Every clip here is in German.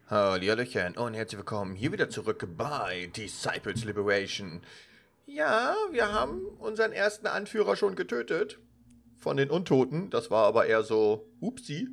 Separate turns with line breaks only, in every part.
Hallihallöchen und herzlich willkommen hier wieder zurück bei Disciples Liberation. Ja, wir haben unseren ersten Anführer schon getötet. Von den Untoten. Das war aber eher so, upsi.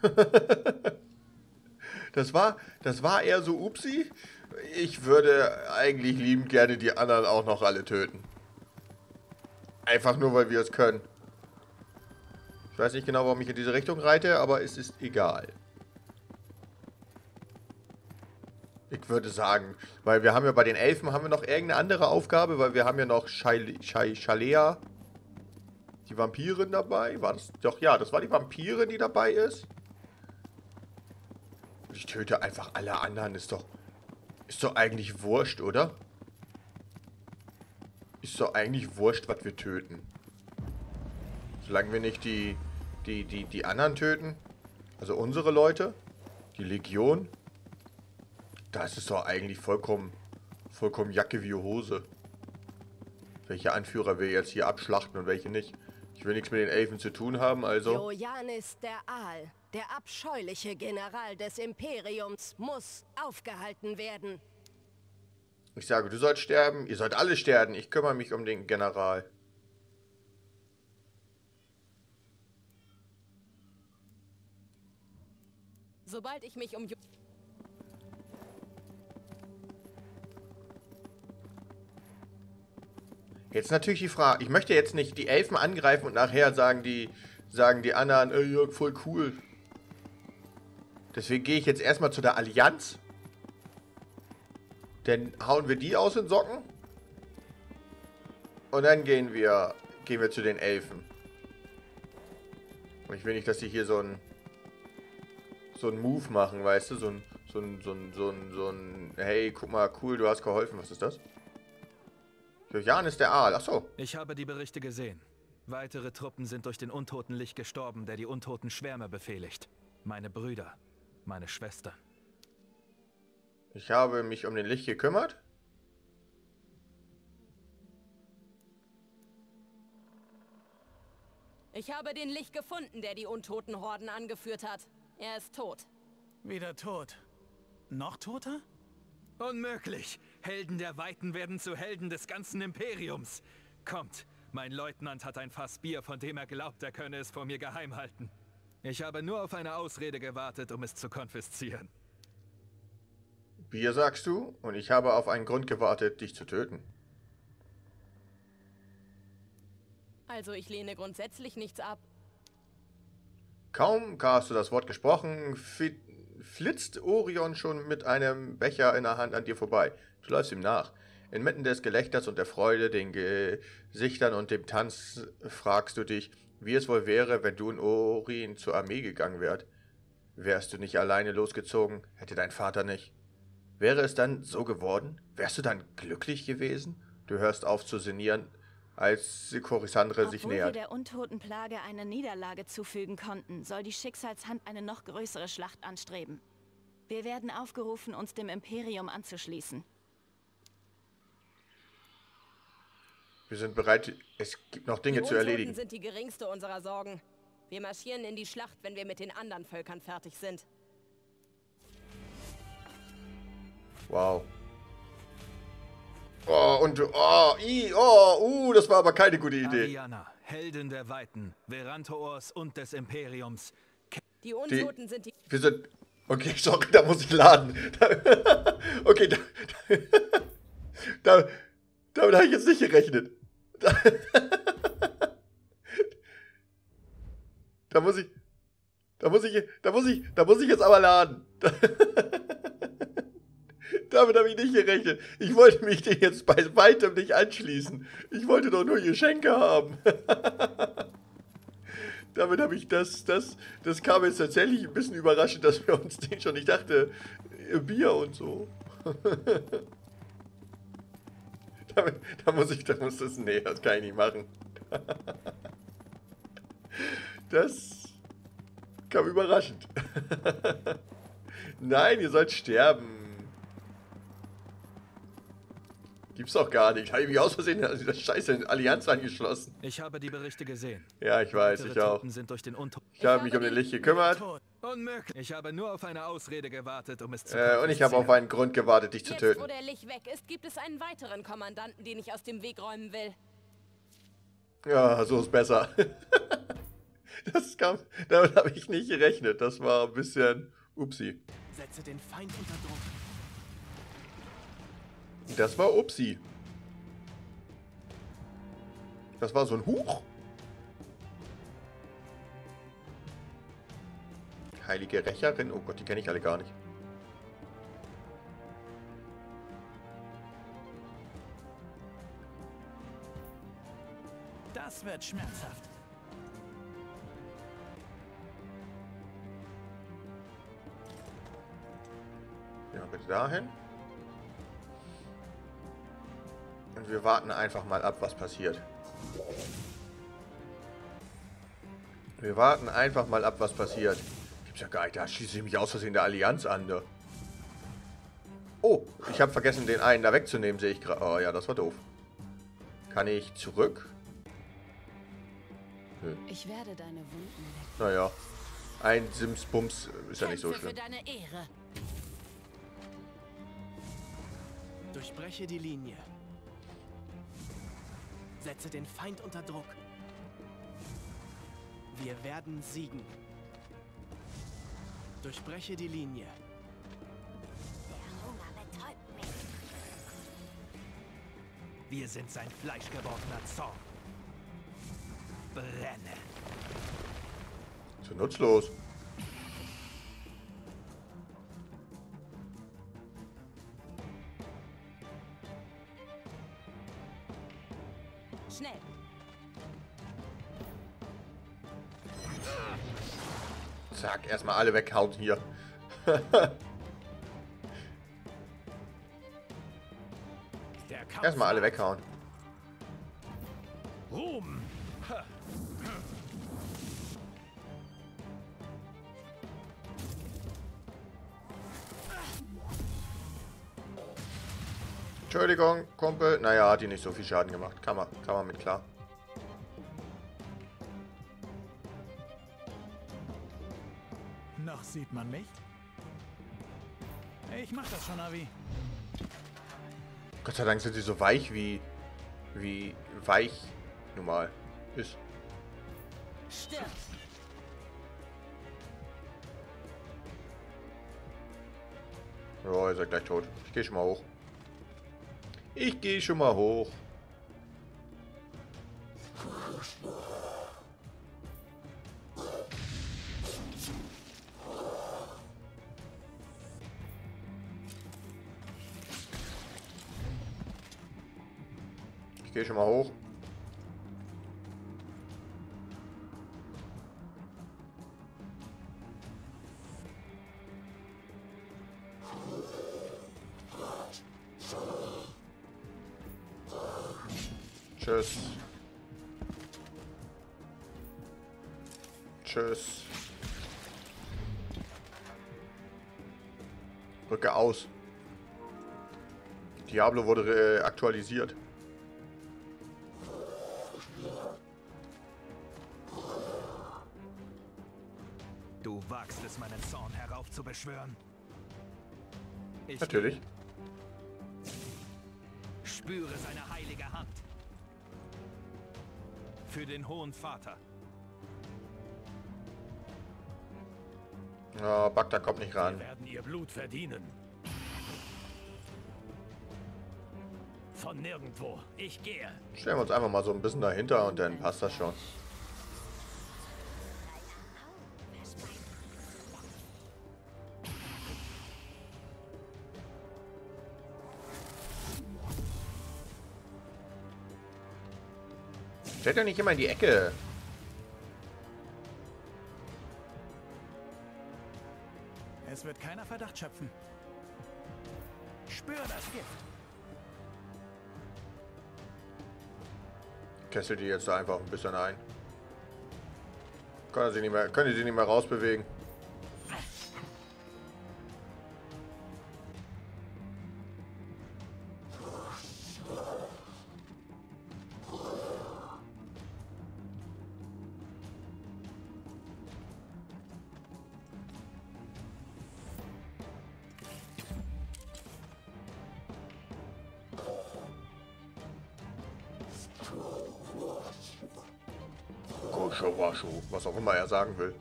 das war eher so, upsi. Ich würde eigentlich liebend gerne die anderen auch noch alle töten. Einfach nur, weil wir es können. Ich weiß nicht genau, warum ich in diese Richtung reite, aber es ist egal. Ich würde sagen, weil wir haben ja bei den Elfen haben wir noch irgendeine andere Aufgabe, weil wir haben ja noch Shalea, die Vampirin dabei. War das? Doch, ja, das war die Vampirin, die dabei ist. Ich töte einfach alle anderen, ist doch eigentlich wurscht, oder? Ist doch eigentlich wurscht, was wir töten. Solange wir nicht die anderen töten, also unsere Leute, die Legion. Da ist es doch eigentlich vollkommen Jacke wie Hose. Welche Anführer wir jetzt hier abschlachten und welche nicht. Ich will nichts mit den Elfen zu tun haben, also...
Ioannis der Aal, der abscheuliche General des Imperiums, muss aufgehalten werden.
Ich sage, du sollst sterben, ihr sollt alle sterben. Ich kümmere mich um den General.
Sobald ich mich um...
Jetzt natürlich die Frage, ich möchte jetzt nicht die Elfen angreifen und nachher sagen die anderen, ja, voll cool. Deswegen gehe ich jetzt erstmal zu der Allianz. Dann hauen wir die aus den Socken. Und dann gehen wir zu den Elfen. Und ich will nicht, dass die hier so ein Move machen, weißt du? So ein, hey, guck mal, cool, du hast geholfen. Was ist das? Ioannis der Aal, ach so.
Ich habe die Berichte gesehen. Weitere Truppen sind durch den untoten Lich gestorben, der die untoten Schwärme befehligt. Meine Brüder, meine Schwestern.
Ich habe mich um den Lich gekümmert.
Ich habe den Lich gefunden, der die untoten Horden angeführt hat. Er ist tot.
Wieder tot. Noch toter?
Unmöglich! Helden der Weiten werden zu Helden des ganzen Imperiums. Kommt, mein Leutnant hat ein Fass Bier, von dem er glaubt, er könne es vor mir geheim halten. Ich habe nur auf eine Ausrede gewartet, um es zu konfiszieren.
Bier sagst du? Und ich habe auf einen Grund gewartet, dich zu töten.
Also ich lehne grundsätzlich nichts ab.
Kaum hast du das Wort gesprochen, flitzt Orion schon mit einem Becher in der Hand an dir vorbei. Du läufst ihm nach. Inmitten des Gelächters und der Freude, den Gesichtern und dem Tanz fragst du dich, wie es wohl wäre, wenn du in Orin zur Armee gegangen wärst. Wärst du nicht alleine losgezogen, hätte dein Vater nicht. Wäre es dann so geworden? Wärst du dann glücklich gewesen? Du hörst auf zu sinnieren, als Corysandre sich nähert.
Obwohl wir der Untotenplage eine Niederlage zufügen konnten, soll die Schicksalshand eine noch größere Schlacht anstreben. Wir werden aufgerufen, uns dem Imperium anzuschließen.
Wir sind bereit, es gibt noch Dinge zu erledigen.
Die Untoten sind die geringste unserer Sorgen. Wir marschieren in die Schlacht, wenn wir mit den anderen Völkern fertig sind.
Wow. Oh, und das war aber keine gute Idee.
Ariana, Heldin der Weiten, Verantoors und des Imperiums.
Die Untoten sind die...
Wir sind... Okay, sorry, da muss ich laden. Okay, damit habe ich jetzt nicht gerechnet. Da muss ich jetzt aber laden. Damit habe ich nicht gerechnet. Ich wollte mich dir jetzt bei weitem nicht anschließen. Ich wollte doch nur Geschenke haben. Damit habe ich das kam jetzt tatsächlich ein bisschen überraschend, dass wir uns den schon, ich dachte, Bier und so. Nee, das kann ich nicht machen. Das kam überraschend. Nein, ihr sollt sterben. Gibt's doch gar nicht. Habe ich mich aus Versehen an dieser scheiße Allianz angeschlossen.
Ich habe die Berichte gesehen.
Ja, ich weiß,
Weitere
ich auch.
Truppen sind durch den
Ich habe mich um den Lich gekümmert.
Unmöglich. Ich habe nur auf eine Ausrede gewartet, um es zu
Und ich habe auf einen Grund gewartet, dich zu
Jetzt,
töten.
wo der Lich weg ist, gibt es einen weiteren Kommandanten, den ich aus dem Weg räumen will.
Ja, so ist besser. Damit habe ich nicht gerechnet. Das war ein bisschen upsi.
Setze den Feind unter Druck.
Das war upsi. Das war so ein Huch. Heilige Rächerin. Oh Gott, die kenne ich alle gar nicht.
Das wird schmerzhaft.
Ja, bitte dahin. Und wir warten einfach mal ab, was passiert. Wir warten einfach mal ab, was passiert. Gibt's ja gar nicht. Da schließe ich mich aus Versehen der Allianz an. Ne? Oh, ich habe vergessen, den einen da wegzunehmen, sehe ich gerade. Oh ja, das war doof. Kann ich zurück?
Ich werde deine Wunden weg.
Naja, ein Simsbums ist ja nicht so
Kämpfe für
schlimm.
deine Ehre.
Durchbreche die Linie. Setze den Feind unter Druck. Wir werden siegen. Durchbreche die Linie.
Der Hunger betäubt mich.
Wir sind sein fleischgewordener Zorn. Brenne.
So nutzlos.
Schnell.
Zack, erstmal alle weghauen hier.
Der Kampf
Erstmal alle weghauen.
Ruhm.
Entschuldigung, Kumpel. Naja, hat die nicht so viel Schaden gemacht. Kann man mit klar.
Noch sieht man mich. Ich mach das schon, Avi.
Gott sei Dank sind sie so weich, wie weich normal ist.
Stirb.
Ja, ihr seid gleich tot. Ich gehe schon mal hoch. Ich gehe schon mal hoch. Ich gehe schon mal hoch. Tschüss. Tschüss. Rücke aus. Diablo wurde aktualisiert.
Du wagst es, meinen Zorn heraufzubeschwören. Ich
Natürlich.
spüre seine heilige Hand. Für den Hohen Vater.
Ja, Bagda kommt nicht ran.
Wir werden ihr Blut verdienen. Von nirgendwo. Ich gehe.
Stellen wir uns einfach mal so ein bisschen dahinter und dann passt das schon. Stellt doch nicht immer in die Ecke.
Es wird keiner Verdacht schöpfen. Spür das Gift.
Kessel die jetzt da einfach ein bisschen ein. Können die sich nicht mehr rausbewegen. Wascho, wascho, was auch immer er sagen will.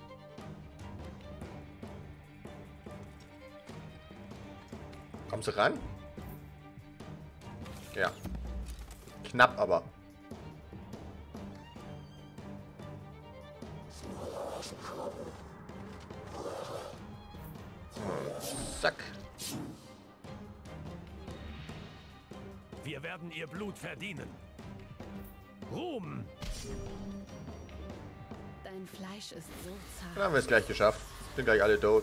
Kommst du ran? Ja. Knapp aber. Zack.
Wir werden ihr Blut verdienen. Ruhm!
Dein Fleisch ist so zart.
Dann haben wir es gleich geschafft. Sind gleich alle tot.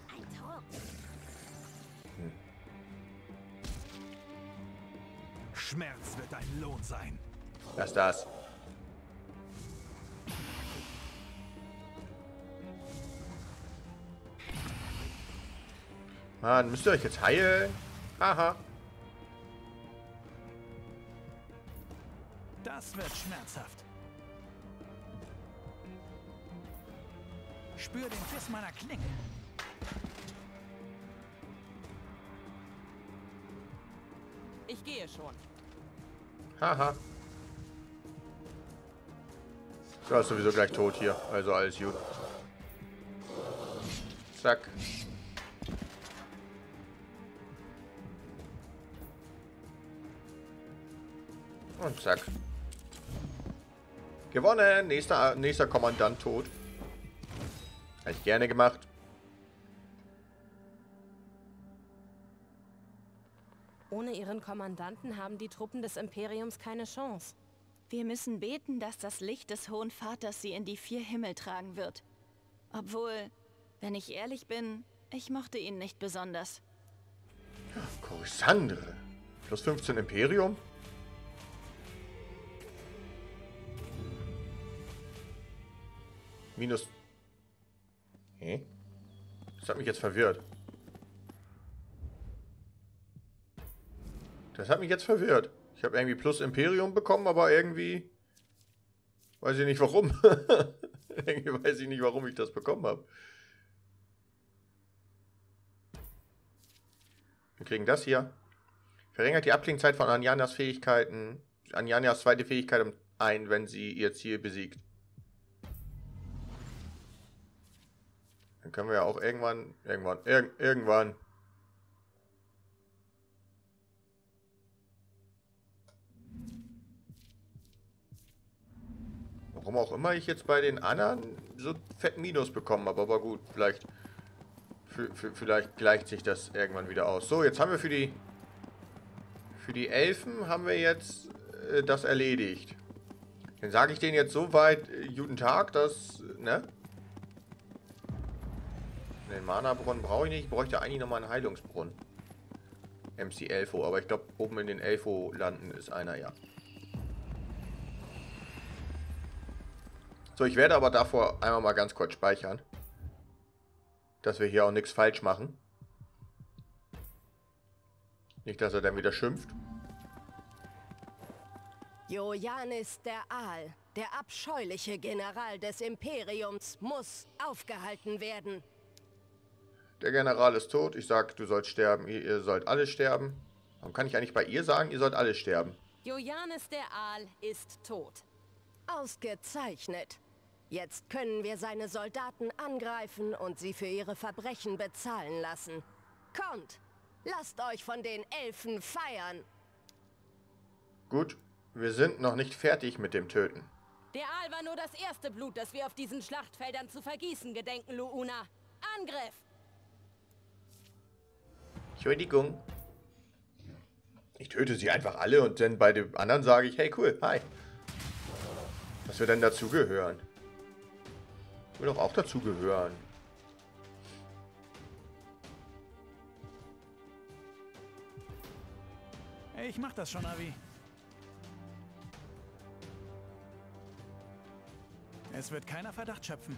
Schmerz wird ein Lohn sein.
Lass das. Mann, müsst ihr euch jetzt heilen? Aha.
Das wird schmerzhaft. Spür den Biss meiner Klinge.
Ich gehe schon.
Haha. Du ist sowieso gleich tot hier. Also alles gut. Zack. Und zack. Gewonnen. Nächster Kommandant tot. Hätte ich gerne gemacht.
Ohne ihren Kommandanten haben die Truppen des Imperiums keine Chance.
Wir müssen beten, dass das Licht des Hohen Vaters sie in die 4 Himmel tragen wird. Obwohl, wenn ich ehrlich bin, ich mochte ihn nicht besonders.
Coruscant. Plus 15 Imperium? Minus... Hä? Das hat mich jetzt verwirrt. Das hat mich jetzt verwirrt. Ich habe irgendwie plus Imperium bekommen, aber irgendwie... Weiß ich nicht warum. Irgendwie weiß ich nicht, warum ich das bekommen habe. Wir kriegen das hier. Verringert die Abklingzeit von Anjanas Fähigkeiten. Anjanas zweite Fähigkeit um 1, wenn sie ihr Ziel besiegt. Dann können wir ja auch irgendwann... Irgendwann... Warum auch immer ich jetzt bei den anderen so fetten Minus bekommen habe, aber gut, vielleicht gleicht sich das irgendwann wieder aus. So, jetzt haben wir für die Elfen haben wir jetzt das erledigt. Dann sage ich denen jetzt so weit guten Tag, dass, ne? Den Mana-Brunnen brauche ich nicht, ich bräuchte eigentlich nochmal einen Heilungsbrunnen. MC Elfo, aber ich glaube oben in den Elfo-Landen ist einer, ja. So, ich werde aber davor einmal mal ganz kurz speichern. Dass wir hier auch nichts falsch machen. Nicht, dass er dann wieder schimpft.
Ioannis der Aal, der abscheuliche General des Imperiums, muss aufgehalten werden.
Der General ist tot. Ich sag, du sollst sterben. Ihr sollt alle sterben. Warum kann ich eigentlich bei ihr sagen, ihr sollt alle sterben?
Ioannis der Aal ist tot. Ausgezeichnet. Jetzt können wir seine Soldaten angreifen und sie für ihre Verbrechen bezahlen lassen. Kommt, lasst euch von den Elfen feiern.
Gut, wir sind noch nicht fertig mit dem Töten.
Der Aal war nur das erste Blut, das wir auf diesen Schlachtfeldern zu vergießen gedenken, Luuna. Angriff!
Entschuldigung. Ich töte sie einfach alle und dann bei dem anderen sage ich, hey cool, hi. Dass wir denn dazugehören. Ich will doch auch dazugehören.
Ich mach das schon, Avi. Es wird keiner Verdacht schöpfen.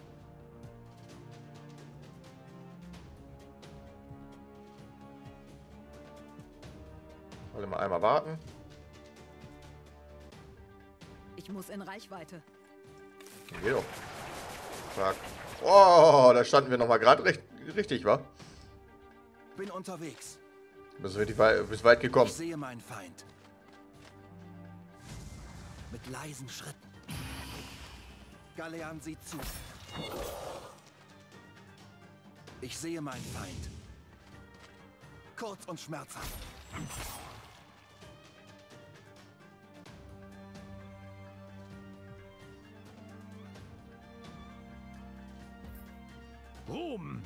Wollen wir einmal warten.
Ich muss in Reichweite.
Geh doch. Zack. Oh, da standen wir nochmal gerade richtig, wa?
Bin unterwegs.
Bist weit gekommen.
Ich sehe meinen Feind. Mit leisen Schritten. Galean sieht zu. Ich sehe meinen Feind. Kurz und schmerzhaft.
Ruhm!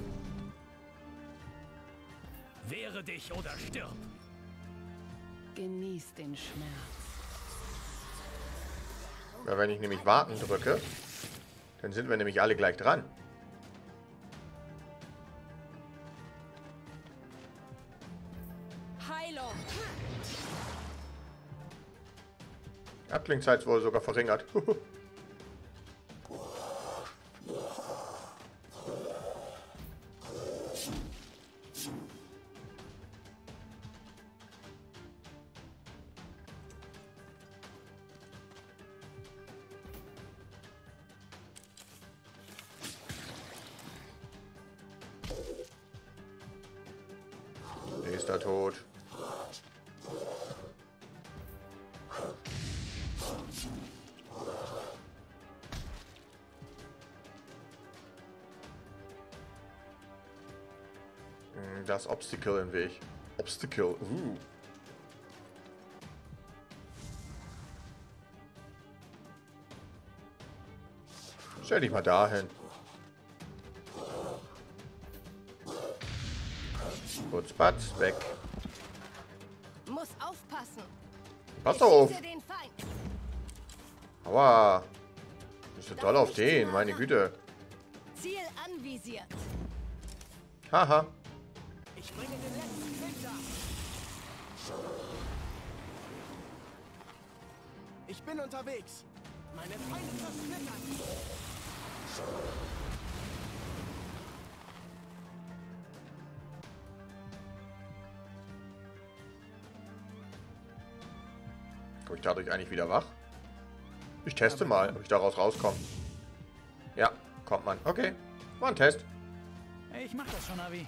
Wehre dich oder stirb!
Genieß den Schmerz.
Ja, wenn ich nämlich warten drücke, dann sind wir nämlich alle gleich dran.
Heilung!
Abklingzeit ist wohl sogar verringert. Nächster tot. Das Obstacle im Weg. Obstacle. Stell dich mal dahin. Kurz, Batz, weg.
Muss aufpassen.
Pass doch auf.
Schieße den Feind.
Aua. Bist du doll auf den, meine Güte.
Ziel anvisiert.
Haha.
Ich bringe den letzten Winter.
Ich bin unterwegs.
Meine Feinde zersplittern.
Komme ich dadurch eigentlich wieder wach? Ich teste mal, ob ich daraus rauskomme. Ja, kommt man. Okay, war ein Test.
Ich mach das schon, Avi.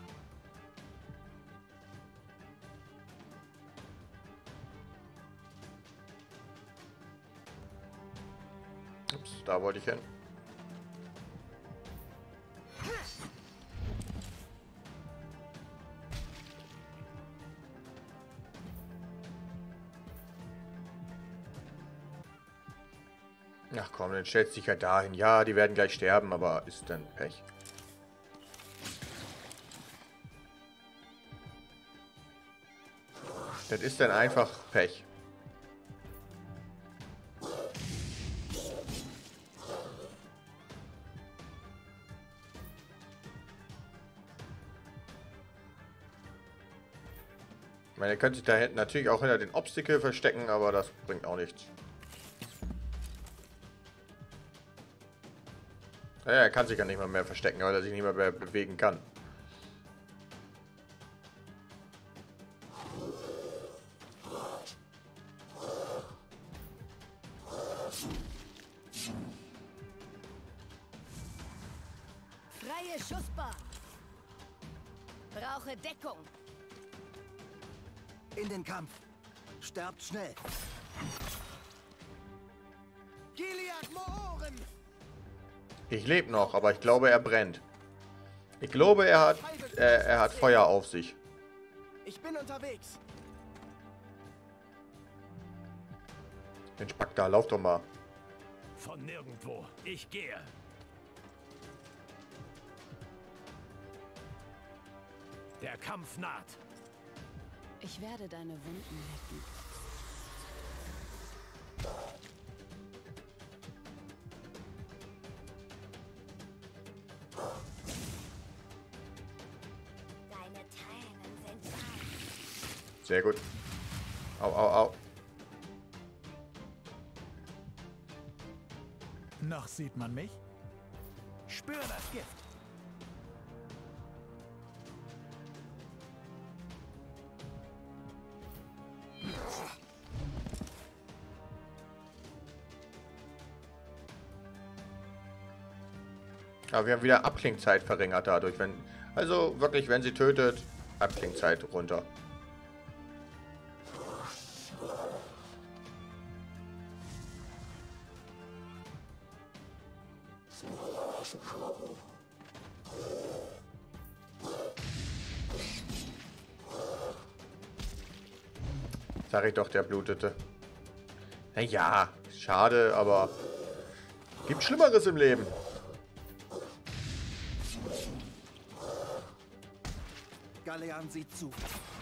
Ups, da wollte ich hin. Ach komm, dann stellst dich ja dahin. Ja, die werden gleich sterben, aber ist dann Pech. Das ist dann einfach Pech. Ich meine, er könnte sich da hinten natürlich auch hinter den Obstacle verstecken, aber das bringt auch nichts. Ja, er kann sich ja nicht mal mehr verstecken, weil er sich nicht mehr bewegen kann.
Freie Schussbahn. Brauche Deckung.
In den Kampf. Sterbt schnell. Gilead Mooren!
Ich lebe noch, aber ich glaube, er brennt. Ich glaube, er hat Feuer auf sich.
Ich bin unterwegs.
Mensch, Bagda, lauf doch mal.
Von nirgendwo. Ich gehe. Der Kampf naht.
Ich werde deine Wunden lecken.
Deine Tränen sind wahr.
Sehr gut. Au, au, au.
Noch sieht man mich. Spür das Gift.
Aber wir haben wieder Abklingzeit verringert dadurch. Also wirklich, wenn sie tötet, Abklingzeit runter. Sag ich doch, der blutete. Naja, schade, aber gibt Schlimmeres im Leben.
Galean sieht zu.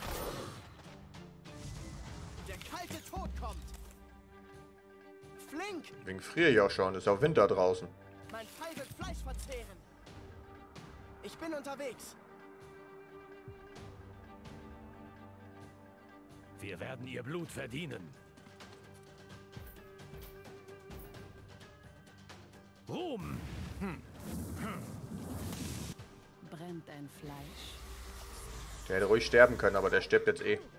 Der kalte Tod kommt. Flink!
Deswegen friere ich auch schon. Ist auch Winter draußen.
Mein Pfeil wird Fleisch verzehren. Ich bin unterwegs.
Wir werden ihr Blut verdienen. Ruhm!
Brennt dein Fleisch?
Der hätte ruhig sterben können, aber der stirbt jetzt eh.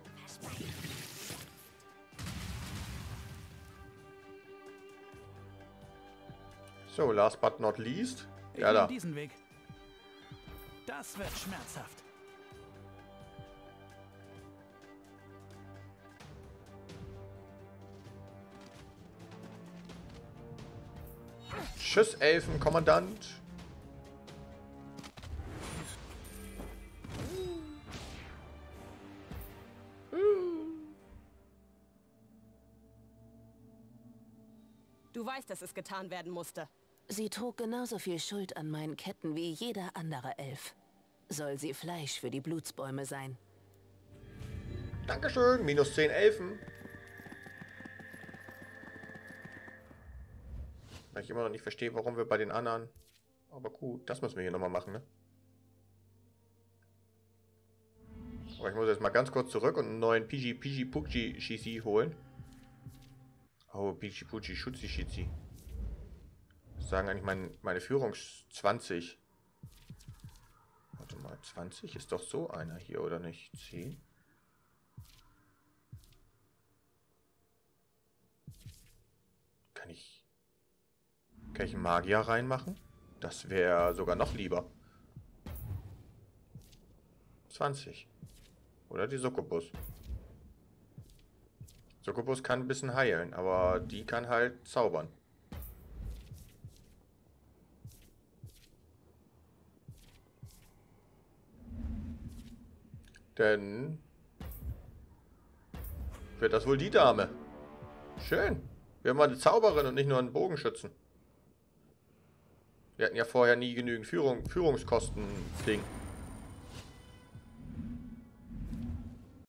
So, last but not least.
Ich
Ja, da.
nehme diesen Weg. Das wird schmerzhaft.
Tschüss, Elfenkommandant.
Du weißt, dass es getan werden musste.
Sie trug genauso viel Schuld an meinen Ketten wie jeder andere Elf. Soll sie Fleisch für die Blutsbäume sein.
Dankeschön, minus 10 Elfen. Weil ich immer noch nicht verstehe, warum wir bei den anderen... Aber gut, das müssen wir hier nochmal machen, ne? Aber ich muss jetzt mal ganz kurz zurück und einen neuen Piji-Puji-Shizi holen. Oh, Piji-Puji-Schutzi-Shizi. Was sagen eigentlich meine Führungs 20? Warte mal, 20 ist doch so einer hier, oder nicht? 10? Kann ich einen Magier reinmachen? Das wäre sogar noch lieber. 20. Oder die Succubus. Succubus kann ein bisschen heilen, aber die kann halt zaubern. Denn wird das wohl die Dame. Schön. Wir haben mal eine Zauberin und nicht nur einen Bogenschützen. Wir hatten ja vorher nie genügend Führungskosten-Ding.